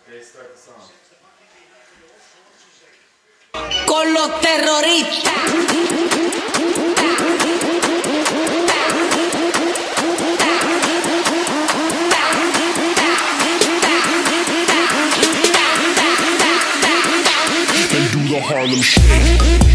Con los terroristas. And do the Harlem Shake.